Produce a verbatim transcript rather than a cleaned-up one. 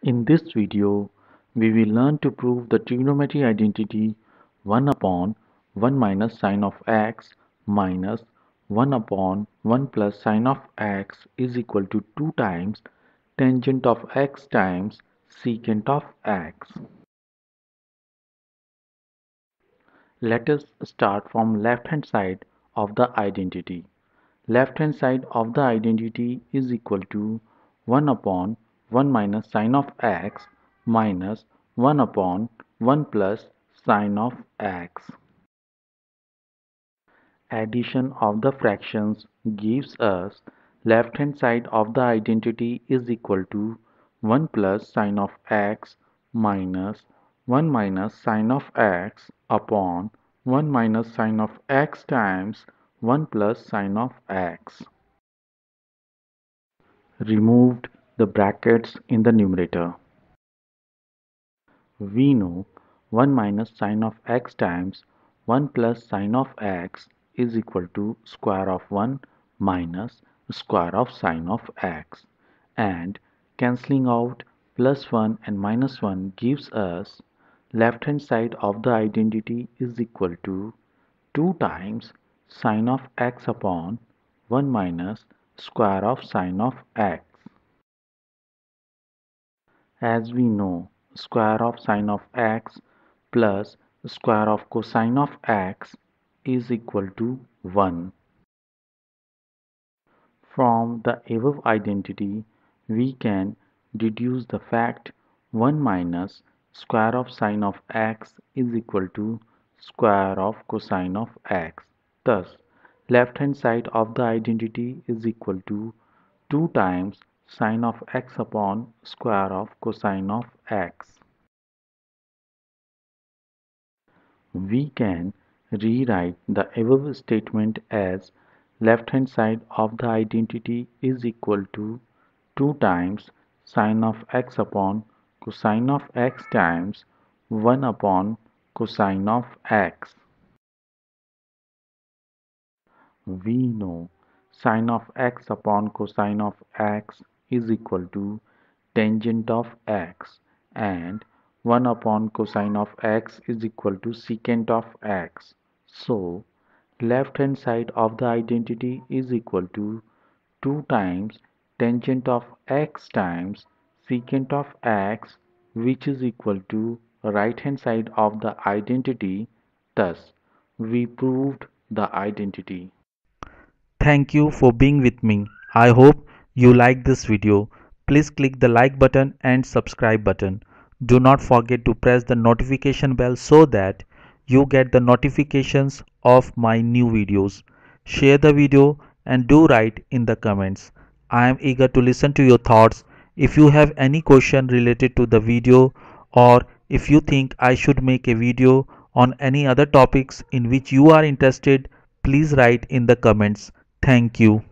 In this video, we will learn to prove the trigonometry identity one upon one minus sine of x minus one upon one plus sine of x is equal to two times tangent of x times secant of x. Let us start from left hand side of the identity. Left hand side of the identity is equal to one upon one minus sine of x minus one upon one plus sine of x. Addition of the fractions gives us left hand side of the identity is equal to one plus sine of x minus one minus sine of x upon one minus sine of x times one plus sine of x. Removed the brackets in the numerator. We know one minus sine of x times one plus sine of x is equal to square of one minus square of sine of x, and cancelling out plus one and minus one gives us left hand side of the identity is equal to two times sine of x upon one minus square of sine of x. As we know, square of sine of x plus square of cosine of x is equal to one. From the above identity, we can deduce the fact one minus square of sine of x is equal to square of cosine of x. Thus, left hand side of the identity is equal to two times sine of x upon square of cosine of x. We can rewrite the above statement as left hand side of the identity is equal to two times sine of x upon cosine of x times one upon cosine of x. We know sine of x upon cosine of x is equal to tangent of x, and one upon cosine of x is equal to secant of x. So, left hand side of the identity is equal to two times tangent of x times secant of x, which is equal to right hand side of the identity. Thus, we proved the identity. Thank you for being with me. I hope you like this video. Please click the like button and subscribe button. Do not forget to press the notification bell so that you get the notifications of my new videos. Share the video and do write in the comments. I am eager to listen to your thoughts. If you have any question related to the video, or if you think I should make a video on any other topics in which you are interested, please write in the comments. Thank you.